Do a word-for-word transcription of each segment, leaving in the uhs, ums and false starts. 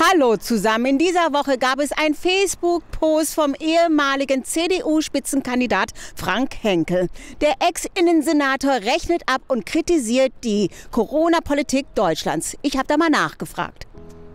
Hallo zusammen. In dieser Woche gab es einen Facebook-Post vom ehemaligen C D U-Spitzenkandidat Frank Henkel. Der Ex-Innensenator rechnet ab und kritisiert die Corona-Politik Deutschlands. Ich habe da mal nachgefragt.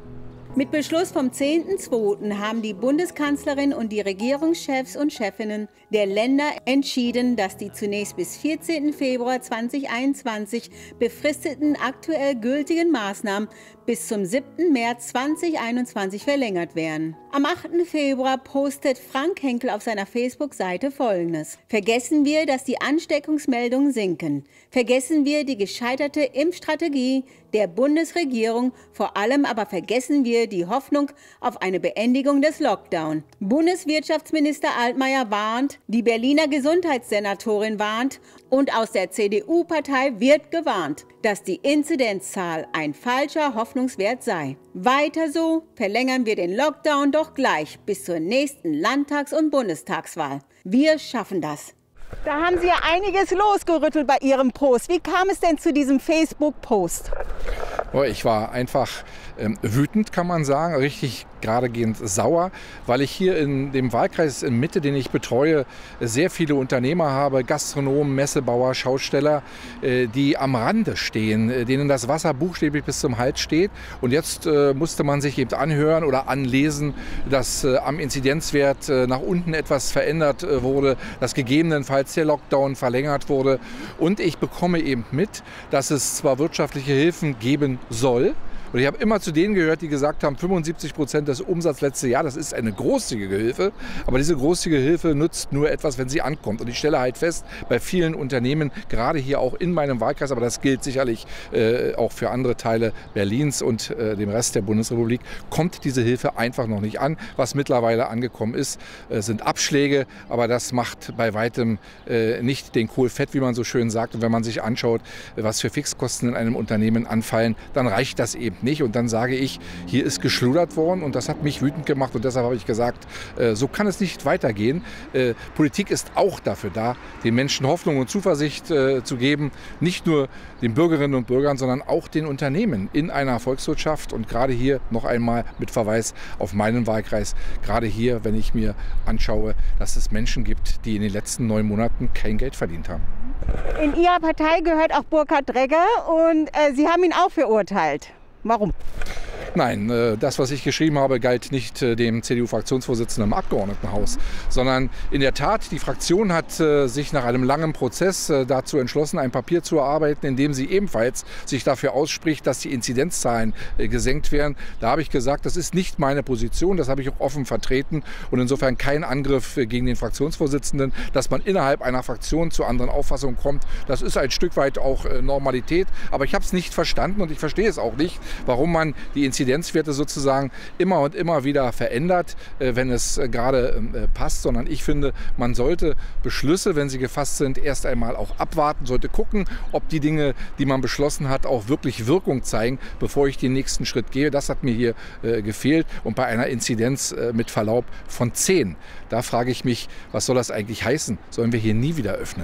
Mit Beschluss vom zehnten zweiten haben die Bundeskanzlerin und die Regierungschefs und Chefinnen der Länder entschieden, dass die zunächst bis vierzehnten Februar zweitausendeinundzwanzig befristeten aktuell gültigen Maßnahmen bis zum siebten März zweitausendeinundzwanzig verlängert werden. Am achten Februar postet Frank Henkel auf seiner Facebook-Seite Folgendes: Vergessen wir, dass die Ansteckungsmeldungen sinken. Vergessen wir die gescheiterte Impfstrategie der Bundesregierung. Vor allem aber vergessen wir die Hoffnung auf eine Beendigung des Lockdown. Bundeswirtschaftsminister Altmaier warnt, die Berliner Gesundheitssenatorin warnt und aus der C D U-Partei wird gewarnt, dass die Inzidenzzahl ein falscher Hoffnungswert sei. Weiter so verlängern wir den Lockdown doch gleich bis zur nächsten Landtags- und Bundestagswahl. Wir schaffen das. Da haben Sie ja einiges losgerüttelt bei Ihrem Post. Wie kam es denn zu diesem Facebook-Post? Oh, ich war einfach ähm, wütend, kann man sagen, richtig geradegehend sauer, weil ich hier in dem Wahlkreis in Mitte, den ich betreue, sehr viele Unternehmer habe, Gastronomen, Messebauer, Schausteller, äh, die am Rande stehen, äh, denen das Wasser buchstäblich bis zum Hals steht. Und jetzt äh, musste man sich eben anhören oder anlesen, dass äh, am Inzidenzwert äh, nach unten etwas verändert äh, wurde, dass gegebenenfalls der Lockdown verlängert wurde. Und ich bekomme eben mit, dass es zwar wirtschaftliche Hilfen geben soll, und ich habe immer zu denen gehört, die gesagt haben, fünfundsiebzig Prozent des Umsatzes letztes Jahr, das ist eine großzügige Hilfe. Aber diese großzügige Hilfe nutzt nur etwas, wenn sie ankommt. Und ich stelle halt fest, bei vielen Unternehmen, gerade hier auch in meinem Wahlkreis, aber das gilt sicherlich äh, auch für andere Teile Berlins und äh, dem Rest der Bundesrepublik, kommt diese Hilfe einfach noch nicht an. Was mittlerweile angekommen ist, äh, sind Abschläge. Aber das macht bei weitem äh, nicht den Kohl fett, wie man so schön sagt. Und wenn man sich anschaut, was für Fixkosten in einem Unternehmen anfallen, dann reicht das eben nicht. Und dann sage ich, hier ist geschludert worden und das hat mich wütend gemacht und deshalb habe ich gesagt, äh, so kann es nicht weitergehen. Äh, Politik ist auch dafür da, den Menschen Hoffnung und Zuversicht äh, zu geben, nicht nur den Bürgerinnen und Bürgern, sondern auch den Unternehmen in einer Volkswirtschaft und gerade hier noch einmal mit Verweis auf meinen Wahlkreis, gerade hier, wenn ich mir anschaue, dass es Menschen gibt, die in den letzten neun Monaten kein Geld verdient haben. In Ihrer Partei gehört auch Burkhard Dregger und äh, Sie haben ihn auch verurteilt. Warum? Nein, das, was ich geschrieben habe, galt nicht dem C D U-Fraktionsvorsitzenden im Abgeordnetenhaus, sondern in der Tat, die Fraktion hat sich nach einem langen Prozess dazu entschlossen, ein Papier zu erarbeiten, in dem sie ebenfalls sich dafür ausspricht, dass die Inzidenzzahlen gesenkt werden. Da habe ich gesagt, das ist nicht meine Position, das habe ich auch offen vertreten und insofern kein Angriff gegen den Fraktionsvorsitzenden, dass man innerhalb einer Fraktion zu anderen Auffassungen kommt. Das ist ein Stück weit auch Normalität, aber ich habe es nicht verstanden und ich verstehe es auch nicht, warum man die Inzidenzzahlen Inzidenzwerte sozusagen immer und immer wieder verändert, wenn es gerade passt, sondern ich finde, man sollte Beschlüsse, wenn sie gefasst sind, erst einmal auch abwarten, sollte gucken, ob die Dinge, die man beschlossen hat, auch wirklich Wirkung zeigen, bevor ich den nächsten Schritt gehe. Das hat mir hier äh, gefehlt und bei einer Inzidenz äh, mit Verlaub von zehn, da frage ich mich, was soll das eigentlich heißen? Sollen wir hier nie wieder öffnen?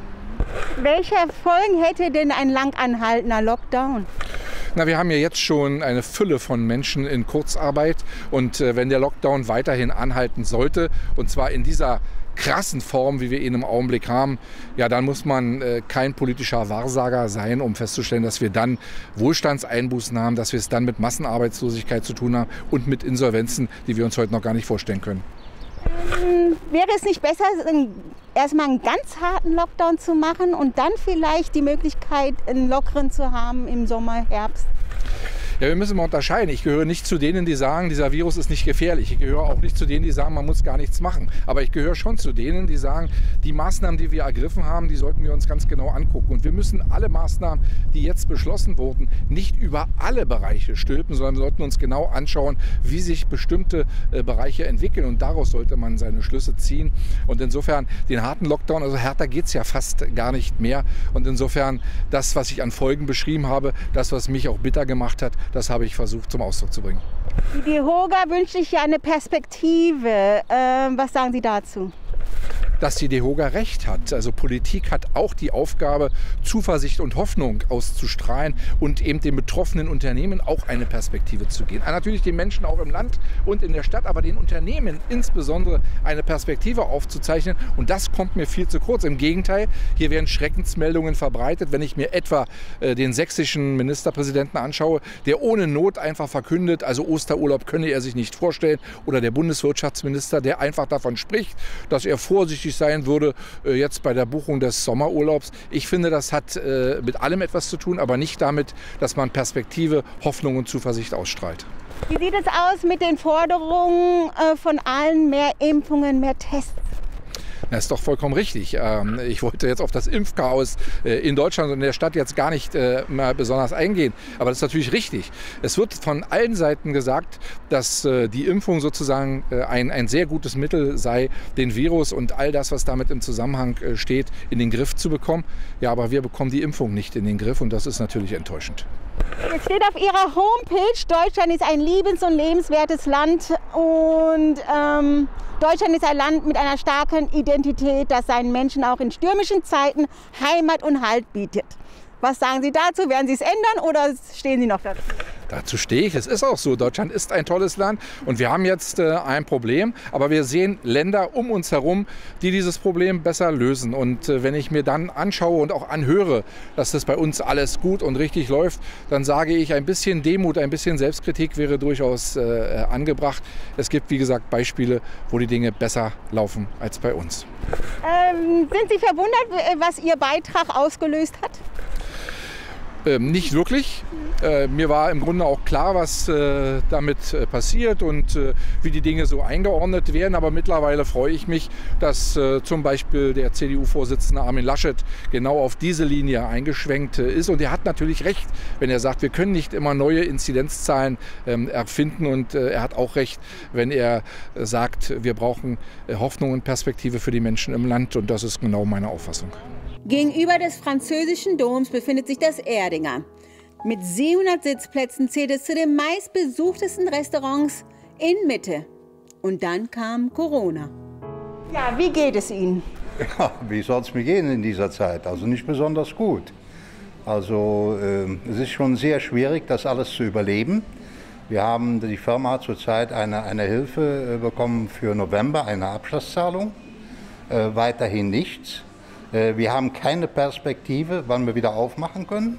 Welche Folgen hätte denn ein lang anhaltender Lockdown? Na, wir haben ja jetzt schon eine Fülle von Menschen in Kurzarbeit und äh, wenn der Lockdown weiterhin anhalten sollte, und zwar in dieser krassen Form, wie wir ihn im Augenblick haben, ja, dann muss man äh, kein politischer Wahrsager sein, um festzustellen, dass wir dann Wohlstandseinbußen haben, dass wir es dann mit Massenarbeitslosigkeit zu tun haben und mit Insolvenzen, die wir uns heute noch gar nicht vorstellen können. Ähm, wäre es nicht besser, erstmal einen ganz harten Lockdown zu machen und dann vielleicht die Möglichkeit, einen lockeren zu haben im Sommer, Herbst? Ja, wir müssen mal unterscheiden. Ich gehöre nicht zu denen, die sagen, dieser Virus ist nicht gefährlich. Ich gehöre auch nicht zu denen, die sagen, man muss gar nichts machen. Aber ich gehöre schon zu denen, die sagen, die Maßnahmen, die wir ergriffen haben, die sollten wir uns ganz genau angucken. Und wir müssen alle Maßnahmen, die jetzt beschlossen wurden, nicht über alle Bereiche stülpen, sondern wir sollten uns genau anschauen, wie sich bestimmte äh, Bereiche entwickeln. Und daraus sollte man seine Schlüsse ziehen. Und insofern den harten Lockdown, also härter geht es ja fast gar nicht mehr. Und insofern das, was ich an Folgen beschrieben habe, das, was mich auch bitter gemacht hat, das habe ich versucht zum Ausdruck zu bringen. Die DEHOGA wünscht sich ja eine Perspektive. Ähm, was sagen Sie dazu? dass die DEHOGA recht hat. Also Politik hat auch die Aufgabe, Zuversicht und Hoffnung auszustrahlen und eben den betroffenen Unternehmen auch eine Perspektive zu geben. Natürlich den Menschen auch im Land und in der Stadt, aber den Unternehmen insbesondere eine Perspektive aufzuzeichnen. Und das kommt mir viel zu kurz. Im Gegenteil, hier werden Schreckensmeldungen verbreitet. Wenn ich mir etwa äh, den sächsischen Ministerpräsidenten anschaue, der ohne Not einfach verkündet, also Osterurlaub könne er sich nicht vorstellen, oder der Bundeswirtschaftsminister, der einfach davon spricht, dass er vorsichtig sein würde äh, jetzt bei der Buchung des Sommerurlaubs. Ich finde, das hat äh, mit allem etwas zu tun, aber nicht damit, dass man Perspektive, Hoffnung und Zuversicht ausstrahlt. Wie sieht es aus mit den Forderungen äh, von allen, mehr Impfungen, mehr Tests? Das ist doch vollkommen richtig. Ich wollte jetzt auf das Impfchaos in Deutschland und in der Stadt jetzt gar nicht mal besonders eingehen. Aber das ist natürlich richtig. Es wird von allen Seiten gesagt, dass die Impfung sozusagen ein, ein sehr gutes Mittel sei, den Virus und all das, was damit im Zusammenhang steht, in den Griff zu bekommen. Ja, aber wir bekommen die Impfung nicht in den Griff und das ist natürlich enttäuschend. Jetzt steht auf Ihrer Homepage, Deutschland ist ein liebens- und lebenswertes Land und ähm, Deutschland ist ein Land mit einer starken Identität, das seinen Menschen auch in stürmischen Zeiten Heimat und Halt bietet. Was sagen Sie dazu? Werden Sie es ändern oder stehen Sie noch dazu? Dazu stehe ich. Es ist auch so. Deutschland ist ein tolles Land und wir haben jetzt äh, ein Problem. Aber wir sehen Länder um uns herum, die dieses Problem besser lösen. Und äh, wenn ich mir dann anschaue und auch anhöre, dass das bei uns alles gut und richtig läuft, dann sage ich, ein bisschen Demut, ein bisschen Selbstkritik wäre durchaus äh, angebracht. Es gibt, wie gesagt, Beispiele, wo die Dinge besser laufen als bei uns. Ähm, sind Sie verwundert, was Ihr Beitrag ausgelöst hat? Ähm, nicht wirklich. Äh, mir war im Grunde auch klar, was äh, damit äh, passiert und äh, wie die Dinge so eingeordnet werden. Aber mittlerweile freue ich mich, dass äh, zum Beispiel der C D U-Vorsitzende Armin Laschet genau auf diese Linie eingeschwenkt äh, ist. Und er hat natürlich recht, wenn er sagt, wir können nicht immer neue Inzidenzzahlen ähm, erfinden. Und äh, er hat auch recht, wenn er äh, sagt, wir brauchen äh, Hoffnung und Perspektive für die Menschen im Land. Und das ist genau meine Auffassung. Gegenüber des französischen Doms befindet sich das Erdinger. Mit siebenhundert Sitzplätzen zählt es zu den meistbesuchtesten Restaurants in Mitte. Und dann kam Corona. Ja, wie geht es Ihnen? Ja, wie soll es mir gehen in dieser Zeit? Also nicht besonders gut. Also äh, es ist schon sehr schwierig, das alles zu überleben. Wir haben, die Firma hat zurzeit eine, eine Hilfe äh, bekommen für November, eine Abschlusszahlung. Äh, weiterhin nichts. Wir haben keine Perspektive, wann wir wieder aufmachen können.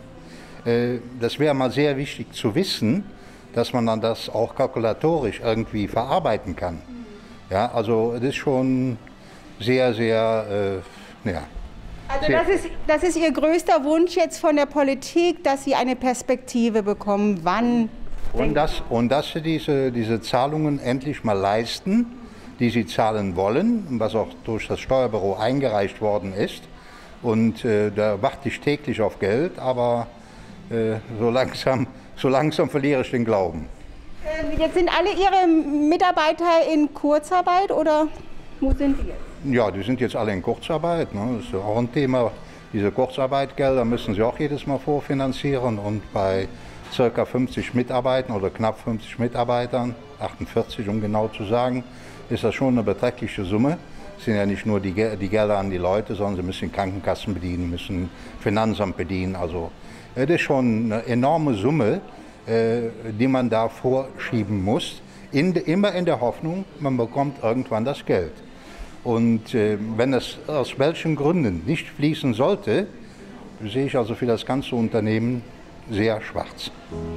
Das wäre mal sehr wichtig zu wissen, dass man dann das auch kalkulatorisch irgendwie verarbeiten kann. Ja, also das ist schon sehr, sehr, äh, ja. Also das ist, das ist Ihr größter Wunsch jetzt von der Politik, dass Sie eine Perspektive bekommen, wann? Und, das, und dass Sie diese, diese Zahlungen endlich mal leisten, die sie zahlen wollen, was auch durch das Steuerbüro eingereicht worden ist. Und äh, da warte ich täglich auf Geld, aber äh, so, langsam, so langsam verliere ich den Glauben. Äh, jetzt sind alle Ihre Mitarbeiter in Kurzarbeit oder wo sind die jetzt? Ja, die sind jetzt alle in Kurzarbeit. Ne? Das ist auch ein Thema. Diese Kurzarbeitgelder müssen sie auch jedes Mal vorfinanzieren. Und bei ca. fünfzig Mitarbeitern oder knapp fünfzig Mitarbeitern, achtundvierzig um genau zu sagen, ist das schon eine beträchtliche Summe. Es sind ja nicht nur die, die Gelder an die Leute, sondern sie müssen Krankenkassen bedienen, müssen Finanzamt bedienen. Also das ist schon eine enorme Summe, äh, die man da vorschieben muss, in de, immer in der Hoffnung, man bekommt irgendwann das Geld. Und äh, wenn es aus welchen Gründen nicht fließen sollte, sehe ich also für das ganze Unternehmen sehr schwarz.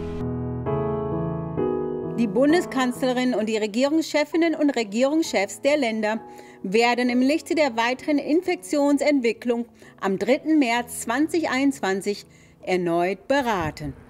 Die Bundeskanzlerin und die Regierungschefinnen und Regierungschefs der Länder werden im Lichte der weiteren Infektionsentwicklung am dritten März zweitausendeinundzwanzig erneut beraten.